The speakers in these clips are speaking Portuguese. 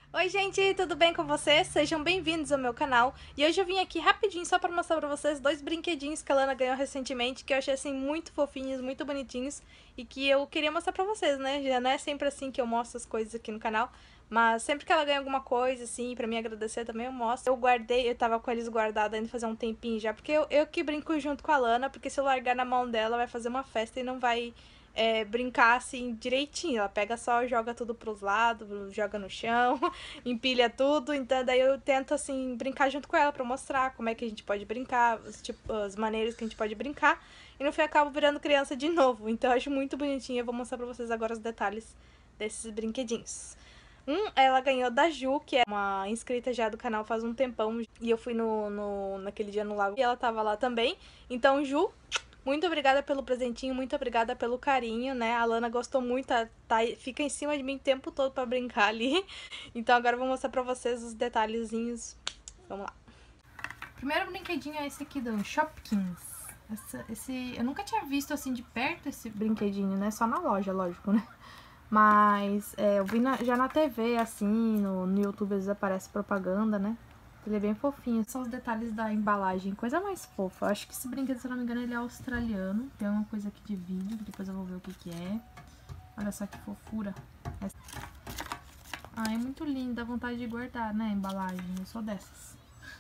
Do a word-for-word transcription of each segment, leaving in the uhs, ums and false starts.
Oi gente, tudo bem com vocês? Sejam bem-vindos ao meu canal. E hoje eu vim aqui rapidinho só pra mostrar pra vocês dois brinquedinhos que a Lana ganhou recentemente, que eu achei assim muito fofinhos, muito bonitinhos e que eu queria mostrar pra vocês, né? Já não é sempre assim que eu mostro as coisas aqui no canal, mas sempre que ela ganha alguma coisa assim, pra me agradecer também eu mostro. Eu guardei, eu tava com eles guardados ainda fazer um tempinho já, porque eu, eu que brinco junto com a Lana, porque se eu largar na mão dela vai fazer uma festa e não vai... É, brincar assim direitinho. Ela pega só, joga tudo pros lados, joga no chão, empilha tudo. Então daí eu tento assim brincar junto com ela pra mostrar como é que a gente pode brincar, os, tipo, as maneiras que a gente pode brincar. E no fim eu acabo virando criança de novo. Então eu acho muito bonitinho. Eu vou mostrar pra vocês agora os detalhes desses brinquedinhos. Um, ela ganhou da Ju, que é uma inscrita já do canal faz um tempão. E eu fui no, no, naquele dia no lago e ela tava lá também. Então, Ju, muito obrigada pelo presentinho, muito obrigada pelo carinho, né? A Lana gostou muito, tá, tá, fica em cima de mim o tempo todo pra brincar ali. Então agora eu vou mostrar pra vocês os detalhezinhos. Vamos lá. Primeiro brinquedinho é esse aqui do Shopkins. Essa, esse, eu nunca tinha visto assim de perto esse brinquedinho, né? Só na loja, lógico, né? Mas é, eu vi na, já na T V, assim, no, no YouTube às vezes aparece propaganda, né? Ele é bem fofinho. São os detalhes da embalagem, coisa mais fofa. Eu acho que esse brinquedo, se eu não me engano, ele é australiano. Tem uma coisa aqui de vídeo, depois eu vou ver o que que é. Olha só que fofura. Ah, é muito lindo, dá vontade de guardar, né, a embalagem. Eu sou dessas.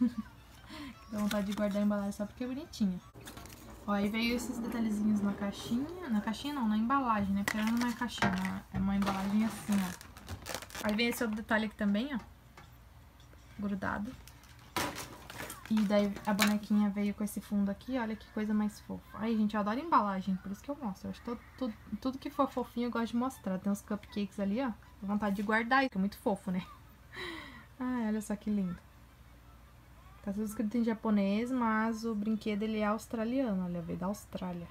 Dá vontade de guardar a embalagem só porque é bonitinha. Ó, aí veio esses detalhezinhos na caixinha. Na caixinha não, na embalagem, né? Porque ela não é caixinha, é uma embalagem assim, ó. Aí vem esse outro detalhe aqui também, ó. Grudado. E daí a bonequinha veio com esse fundo aqui, olha que coisa mais fofa. Ai, gente, eu adoro embalagem, por isso que eu mostro. Eu acho que tudo, tudo, tudo que for fofinho eu gosto de mostrar. Tem uns cupcakes ali, ó. Dá vontade de guardar, que é muito fofo, né? Ai, olha só que lindo. Tá tudo escrito em japonês, mas o brinquedo ele é australiano, olha, veio da Austrália.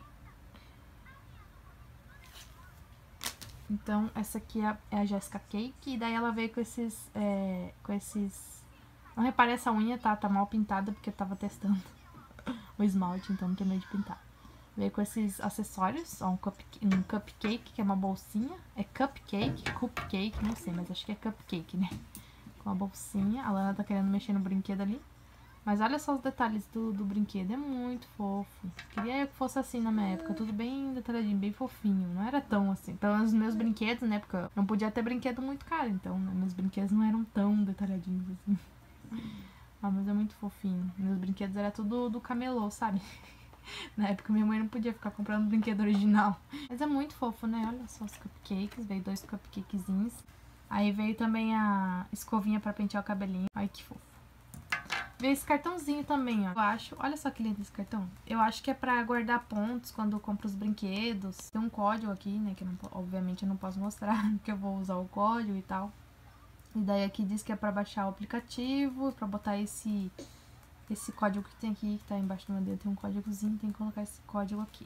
Então, essa aqui é a, é a Jessica Cake, e daí ela veio com esses, é, com esses... Não repare essa unha, tá? Tá mal pintada, porque eu tava testando o esmalte, então não tem medo de pintar. Veio com esses acessórios, ó, um, cup, um cupcake, que é uma bolsinha. É cupcake, cupcake, não sei, mas acho que é cupcake, né? Com a bolsinha, a Lana tá querendo mexer no brinquedo ali. Mas olha só os detalhes do, do brinquedo, é muito fofo. Queria eu que fosse assim na minha época, tudo bem detalhadinho, bem fofinho. Não era tão assim. Então os meus brinquedos, né, porque eu não podia ter brinquedo muito caro, então né, meus brinquedos não eram tão detalhadinhos assim. Ah, mas é muito fofinho. Meus brinquedos era tudo do camelô, sabe? Na época minha mãe não podia ficar comprando brinquedo original. Mas é muito fofo, né? Olha só os cupcakes, veio dois cupcakezinhos. Aí veio também a escovinha pra pentear o cabelinho. Ai, que fofo. Veio esse cartãozinho também, ó. Eu acho... Olha só que lindo esse cartão. Eu acho que é pra guardar pontos quando eu compro os brinquedos. Tem um código aqui, né? Que eu não, obviamente eu não posso mostrar, porque eu vou usar o código e tal. E daí aqui diz que é pra baixar o aplicativo, pra botar esse... Esse código que tem aqui, que tá embaixo do meu dedo. Tem um códigozinho, tem que colocar esse código aqui.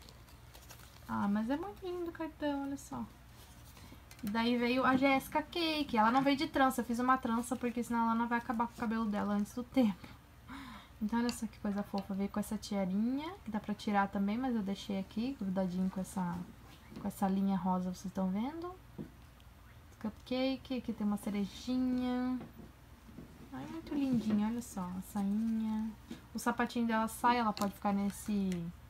Ah, mas é muito lindo o cartão, olha só. E daí veio a Jessica Cake. Ela não veio de trança, eu fiz uma trança porque senão ela não vai acabar com o cabelo dela antes do tempo. Então olha só que coisa fofa. Veio com essa tiarinha, que dá pra tirar também, mas eu deixei aqui, grudadinho com essa, com essa linha rosa, vocês estão vendo? Cupcake, aqui tem uma cerejinha. Ai, muito lindinha, olha só, a sainha. O sapatinho dela sai, ela pode ficar nesse...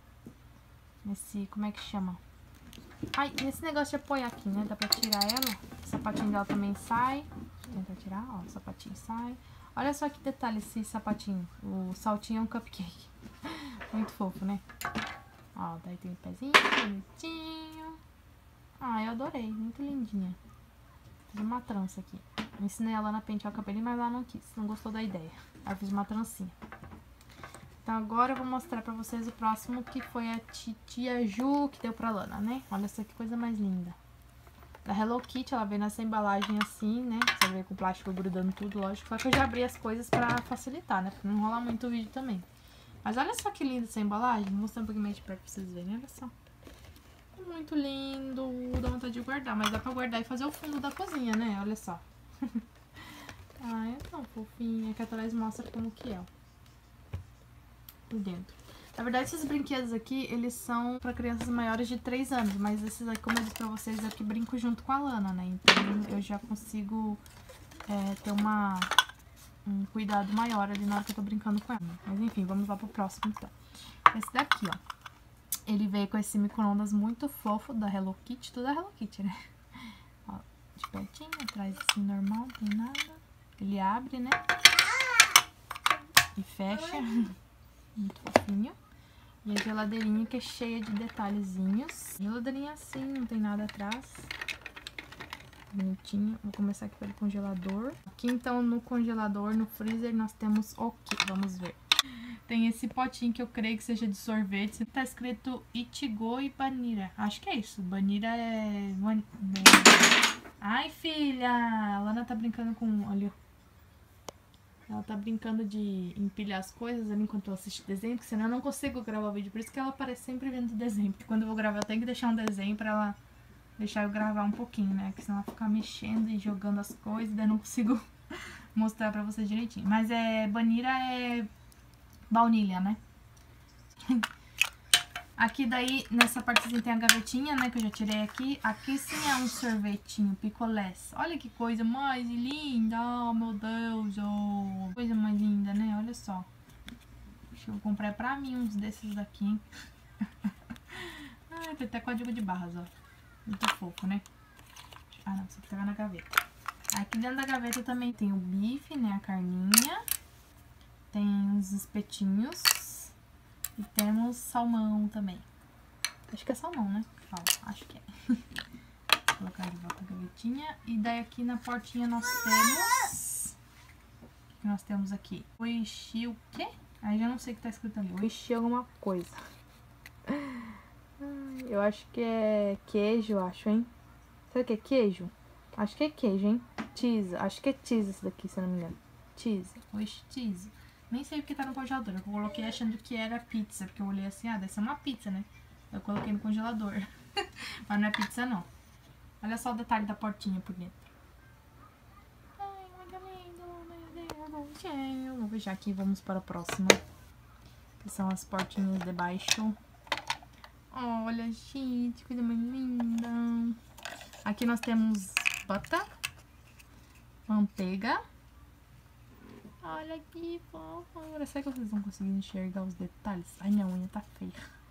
Nesse, como é que chama? Ai, nesse negócio de apoiar aqui, né? Dá pra tirar ela. O sapatinho dela também sai. Deixa eu tentar tirar, ó, o sapatinho sai. Olha só que detalhe esse sapatinho. O saltinho é um cupcake. Muito fofo, né? Ó, daí tem o pezinho, bonitinho. Ah, eu adorei, muito lindinha. Fiz uma trança aqui. Eu ensinei ela a pentear o cabelinho, mas ela não quis, não gostou da ideia. Aí eu fiz uma trancinha. Então agora eu vou mostrar pra vocês o próximo, que foi a Tia Ju que deu pra Lana, né? Olha só que coisa mais linda. Da Hello Kitty, ela veio nessa embalagem assim, né? Você vê com o plástico grudando tudo, lógico. Só que eu já abri as coisas pra facilitar, né? Pra não enrolar muito o vídeo também. Mas olha só que linda essa embalagem. Vou mostrar um pouquinho mais de perto pra vocês verem, olha só. Muito lindo, dá vontade de guardar, mas dá pra guardar e fazer o fundo da cozinha, né? Olha só. Ah, é tão fofinha, que atrás mostra como que é, ó. Por dentro. Na verdade, esses brinquedos aqui, eles são pra crianças maiores de três anos, mas esses aqui, como eu disse pra vocês, é que brinco junto com a Lana, né? Então eu já consigo é, ter uma, um cuidado maior ali na hora que eu tô brincando com ela. Mas enfim, vamos lá pro próximo então. Esse daqui, ó. Ele veio com esse micro-ondas muito fofo da Hello Kitty. Tudo da Hello Kitty, né? Ó, de pertinho, atrás assim, normal, não tem nada. Ele abre, né? E fecha. Muito fofinho. E a geladeirinha que é cheia de detalhezinhos. Geladeirinha assim, não tem nada atrás. Bonitinho. Vou começar aqui pelo congelador. Aqui então no congelador, no freezer, nós temos o quê? Vamos ver. Tem esse potinho que eu creio que seja de sorvete. Tá escrito Ichigo e Banira. Acho que é isso. Banira é... Ai, filha! A Lana tá brincando com... Olha. Ela tá brincando de empilhar as coisas ali enquanto eu assisto desenho. Porque senão eu não consigo gravar o vídeo. Por isso que ela aparece sempre vendo desenho. Porque quando eu vou gravar eu tenho que deixar um desenho pra ela deixar eu gravar um pouquinho, né? Porque senão ela fica mexendo e jogando as coisas. Daí eu não consigo mostrar pra vocês direitinho. Mas é... Banira é... baunilha, né? Aqui daí, nessa partezinha tem a gavetinha, né? Que eu já tirei aqui. Aqui sim é um sorvetinho, picolés. Olha que coisa mais linda. Oh, meu Deus. Oh, coisa mais linda, né? Olha só. Deixa eu comprar pra mim uns desses daqui, hein? Ai, tem até código de barras, ó. Muito fofo, né? Ah, não. Isso aqui tava na gaveta. Aqui dentro da gaveta também tem o bife, né? A carninha. Tem uns espetinhos. E temos salmão também. Acho que é salmão, né? Fala, acho que é. Vou colocar de volta a gavetinha. E daí aqui na portinha nós temos... O que nós temos aqui? Oishi o quê? Aí já não sei o que tá escrito ali. Oishi alguma coisa. Eu acho que é queijo, acho, hein? Será que é queijo? Acho que é queijo, hein? Cheese. Acho que é cheese esse daqui, se eu não me engano. Cheese. Oishi cheese. Nem sei o que tá no congelador. Eu coloquei achando que era pizza. Porque eu olhei assim, ah, deve ser uma pizza, né? Eu coloquei no congelador. Mas não é pizza, não. Olha só o detalhe da portinha por dentro. Ai, muito lindo, meu Deus. Vou fechar aqui e vamos para a próxima. Que são as portinhas de baixo. Olha, gente, coisa mais linda. Aqui nós temos butter, manteiga. Olha que fofura. Será que vocês vão conseguir enxergar os detalhes? Ai, minha unha tá feia.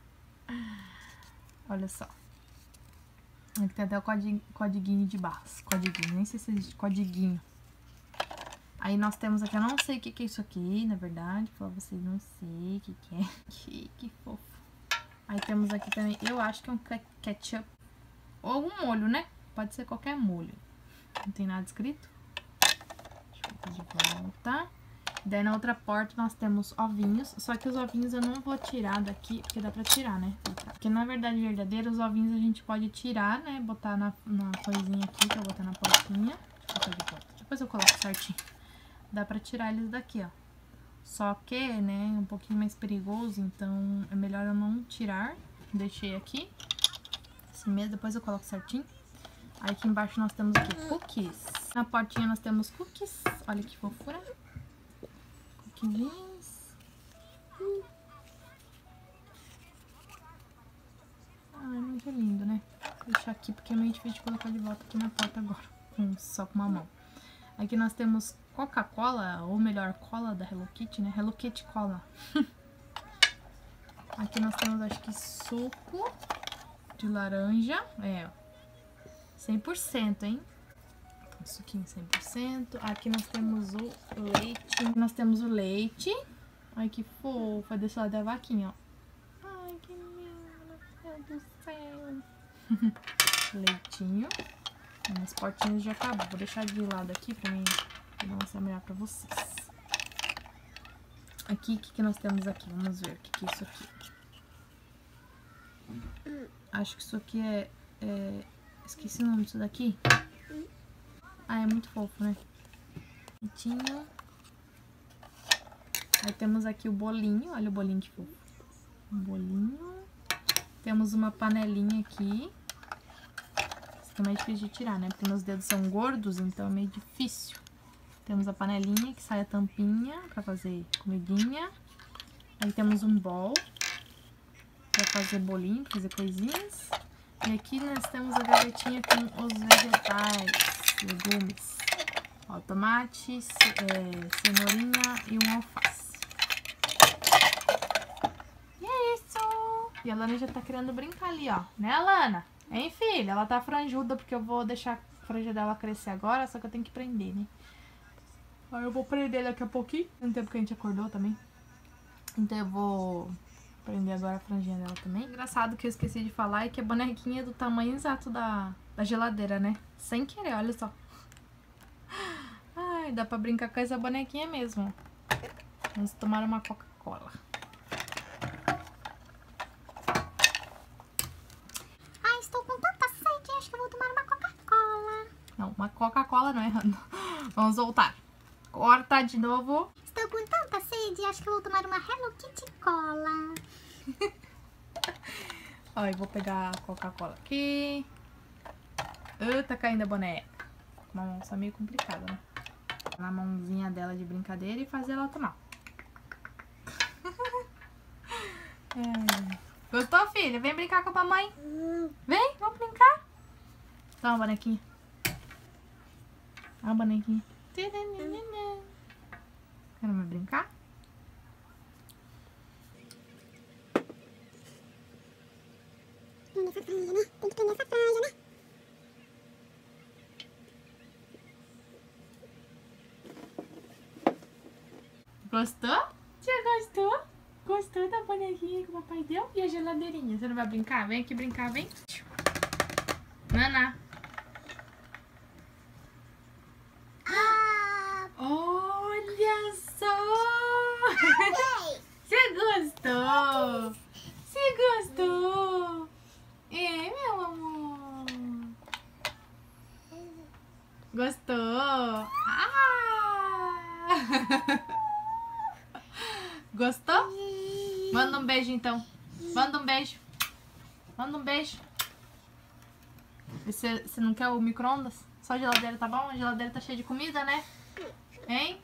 Olha só. Aqui tem até o codiguinho, codiguinho de barras. Codiguinho, nem sei se existe codiguinho. Aí nós temos aqui, eu não sei o que, que é isso aqui, na verdade. Pra vocês, não sei o que, que é. Que, que fofo. Aí temos aqui também, eu acho que é um ketchup. Ou um molho, né? Pode ser qualquer molho. Não tem nada escrito. Deixa eu botar de volta. Daí na outra porta nós temos ovinhos, só que os ovinhos eu não vou tirar daqui, porque dá pra tirar, né? Porque na verdade verdadeira, os ovinhos a gente pode tirar, né? Botar na, na coisinha aqui, que eu vou botar na portinha. Deixa eu botar de volta. Depois eu coloco certinho. Dá pra tirar eles daqui, ó. Só que, né, é um pouquinho mais perigoso, então é melhor eu não tirar. Deixei aqui. Assim mesmo, depois eu coloco certinho. Aí aqui embaixo nós temos aqui cookies. Na portinha nós temos cookies. Olha que fofura. Hum. Ai, muito lindo, né? Vou deixar aqui porque é meio difícil de colocar de volta aqui na porta agora, com, só com uma mão. Aqui nós temos Coca-Cola, ou melhor, cola da Hello Kitty, né? Hello Kitty Cola. Aqui nós temos, acho que, suco de laranja. É, ó. cem por cento, hein? Suquinho cem por cento. Aqui nós temos o leite. Nós temos o leite. Ai, que fofa. Desse lado da vaquinha, ó. Ai, que lindo. Meu Deus do céu. Leitinho. As portinhas já acabou. Vou deixar de lado aqui pra mim mostrar melhor pra vocês. Aqui, o que, que nós temos aqui? Vamos ver o que, que é isso aqui. Acho que isso aqui é... é... Esqueci o nome disso daqui. Ah, é muito fofo, né? Bonitinho. Aí temos aqui o bolinho. Olha o bolinho que fofo. Um bolinho. Temos uma panelinha aqui. Isso aqui é mais difícil de tirar, né? Porque meus dedos são gordos, então é meio difícil. Temos a panelinha que sai a tampinha pra fazer comidinha. Aí temos um bowl pra fazer bolinho, pra fazer coisinhas. E aqui nós temos a gavetinha com os vegetais, legumes. Ó, Ó, tomate, ce é, cenourinha e um alface. E é isso! E a Lana já tá querendo brincar ali, ó. Né, Lana? Hein, filha? Ela tá franjuda porque eu vou deixar a franja dela crescer agora, só que eu tenho que prender, né? Aí eu vou prender daqui a pouquinho. No tempo que a gente acordou também. Então eu vou prender agora a franjinha dela também. Engraçado que eu esqueci de falar é que a bonequinha é do tamanho exato da, da geladeira, né? Sem querer, olha só. Ai, dá pra brincar com essa bonequinha mesmo. Vamos tomar uma Coca-Cola. Ai, estou com tanta sede, acho que eu vou tomar uma Coca-Cola. Não, uma Coca-Cola não é errando. Vamos voltar. Corta de novo. Estou com tanta sede, acho que eu vou tomar uma Hello Kitty Cola. Ó, eu vou pegar a Coca-Cola aqui. Uh, tá caindo a boneca. Uma mão só meio complicada, né? Na mãozinha dela de brincadeira e fazer ela tomar. É. Gostou, filha? Vem brincar com a mamãe. Vem, vamos brincar. Toma, bonequinha. Ó, a bonequinha. Quer me brincar? Nessa franja, né? Tem que prender essa franja, né? Gostou? Já gostou? Gostou da bonequinha que o papai deu? E a geladeirinha? Você não vai brincar? Vem aqui brincar, vem. Naná. Ah, Olha só! Você gostou? Você gostou? É, meu amor? Gostou? Ah! Gostou? Manda um beijo então. Manda um beijo. Manda um beijo. Você, você não quer o micro-ondas? Só a geladeira tá bom? A geladeira tá cheia de comida, né? Hein?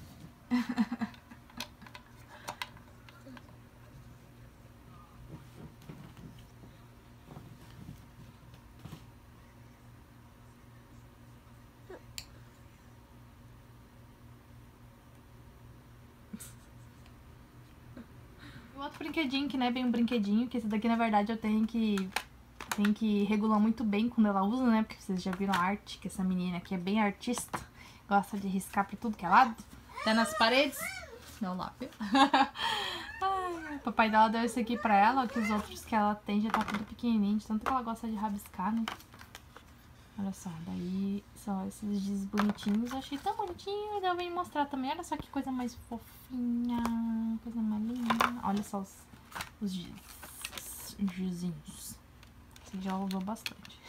O outro brinquedinho, que não é bem um brinquedinho, que esse daqui na verdade eu tenho que tenho que regular muito bem quando ela usa, né? Porque vocês já viram a arte, que essa menina aqui é bem artista. Gosta de riscar pra tudo que é lado, até nas paredes. Não lá, viu? Ai, o papai dela deu esse aqui pra ela, que os outros que ela tem já tá tudo pequenininho, de tanto que ela gosta de rabiscar, né? Olha só, daí são esses giz bonitinhos. Eu achei tão bonitinho, e eu vim mostrar também. Olha só que coisa mais fofinha, coisa mais linda. Olha só os, os giz, os gizinhos. Você já usou bastante.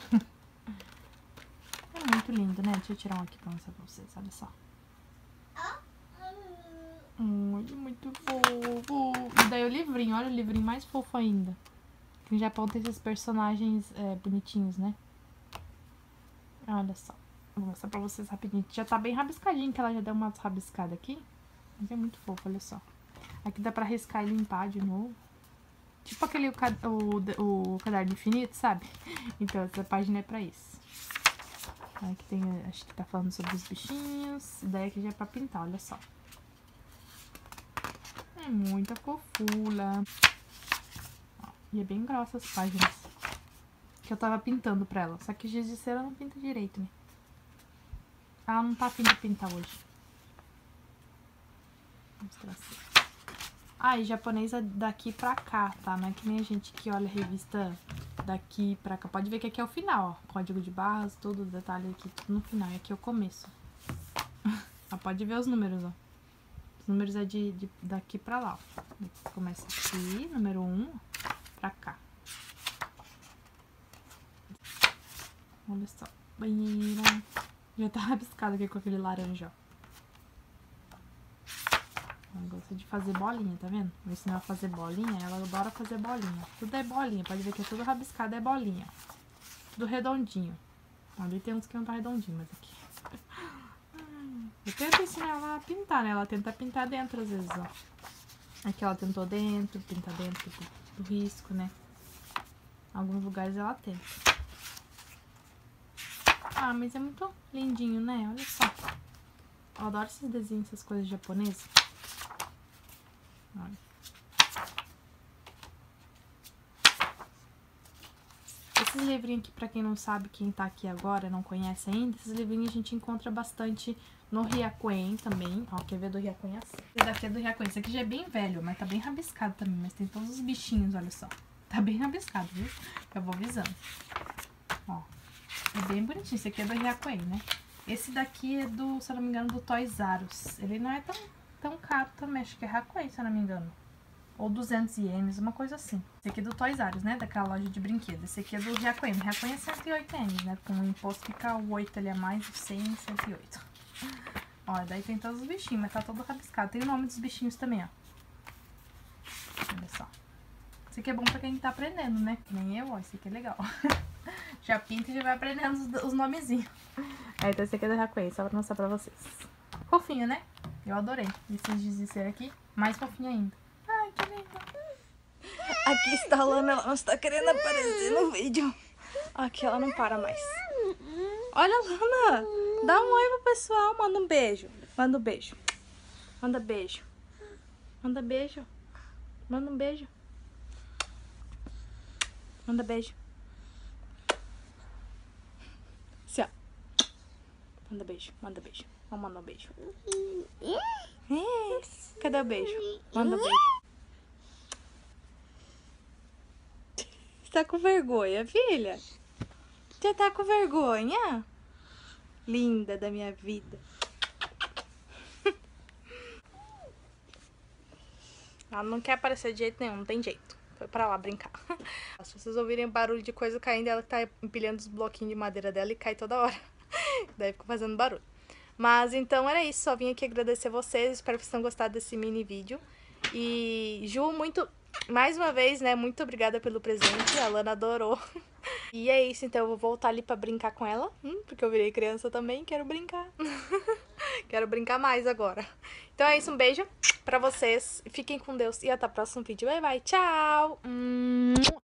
É muito lindo, né? Deixa eu tirar um aqui pra mostrar pra vocês, olha só. Hum, muito fofo. E daí o livrinho, olha o livrinho mais fofo ainda. Que no Japão tem esses personagens é, bonitinhos, né? Olha só. Vou mostrar pra vocês rapidinho. Já tá bem rabiscadinho, que ela já deu uma rabiscada aqui. Mas é muito fofo, olha só. Aqui dá pra riscar e limpar de novo. Tipo aquele o, o, o caderno infinito, sabe? Então essa página é pra isso. Aqui tem, acho que tá falando sobre os bichinhos. E daí aqui já é pra pintar, olha só. É muita fofura. Ó, e é bem grossa as páginas. Que eu tava pintando pra ela. Só que o giz de cera não pinta direito, né? Ela não tá afim de pintar hoje. Vou mostrar assim. Ah, e japonês é daqui pra cá, tá? Não é que nem a gente que olha a revista daqui pra cá. Pode ver que aqui é o final, ó. Código de barras, todo o detalhe aqui, tudo no final. E aqui é o começo. Ah, pode ver os números, ó. Os números é de, de daqui pra lá, ó. Começa aqui, número um, pra cá. Olha só. Banheira. Já tá rabiscado aqui com aquele laranja, ó. Ela gosta de fazer bolinha, tá vendo? Vou ensinar ela a fazer bolinha, ela adora fazer bolinha. Tudo é bolinha, pode ver que é tudo rabiscado, é bolinha. Tudo redondinho. Ali tem uns que não tá redondinho, mas aqui. Eu tento ensinar ela a pintar, né? Ela tenta pintar dentro às vezes, ó. Aqui ela tentou dentro, pintar dentro do, do risco, né? Em alguns lugares ela tenta. Ah, mas é muito lindinho, né? Olha só. Eu adoro esses desenhos, essas coisas japonesas. Olha. Esses livrinhos aqui, pra quem não sabe, quem tá aqui agora, não conhece ainda, esses livrinhos a gente encontra bastante no Hyakuen também. Ó, quer ver do Hyakuen assim? Esse daqui é do Hyakuen. Esse aqui já é bem velho, mas tá bem rabiscado também. Mas tem todos os bichinhos, olha só. Tá bem rabiscado, viu? Eu vou avisando. Ó, é bem bonitinho. Esse aqui é do Hyakuen, né? Esse daqui é do, se eu não me engano, do Toys R Us. Ele não é tão, tão caro também, acho que é Hyakuen, se eu não me engano. Ou duzentos ienes, uma coisa assim. Esse aqui é do Toys R Us, né? Daquela loja de brinquedos. Esse aqui é do Hyakuen. O Hyakuen é cento e oito ienes, né? Com o imposto fica o oito ali a mais, o cem, cento e oito. Ó, daí tem todos os bichinhos, mas tá todo rabiscado. Tem o nome dos bichinhos também, ó. Olha só. Esse aqui é bom pra quem tá aprendendo, né? Nem eu, ó. Esse aqui é legal. Já pinta e já vai aprendendo os, os nomezinhos. Aí, então esse aqui é do Hyakuen, só pra mostrar pra vocês. Fofinho, né? Eu adorei. Esses giz de cera aqui, mais fofinho ainda. Ai, que lindo. Aqui está a Lana, ela não está querendo aparecer no vídeo. Aqui ela não para mais. Olha, Lana, dá um oi pro pessoal, manda um beijo. Manda um beijo. Manda beijo. Manda beijo. Manda um beijo. Manda beijo. Assim, ó. Manda beijo, manda beijo. Vamos mandar um beijo. É. Cadê o beijo? Manda um beijo. Você tá com vergonha, filha? Você tá com vergonha? Linda da minha vida. Ela não quer aparecer de jeito nenhum, não tem jeito. Foi pra lá brincar. Se vocês ouvirem barulho de coisa caindo, ela tá empilhando os bloquinhos de madeira dela e cai toda hora. Daí fica fazendo barulho. Mas então era isso, só vim aqui agradecer vocês, espero que vocês tenham gostado desse mini vídeo. E Ju, muito, mais uma vez, né, muito obrigada pelo presente, a Lana adorou. E é isso, então eu vou voltar ali pra brincar com ela, hum, porque eu virei criança também, quero brincar. Quero brincar mais agora. Então é isso, um beijo pra vocês, fiquem com Deus e até o próximo vídeo. Bye, bye, tchau! Hum...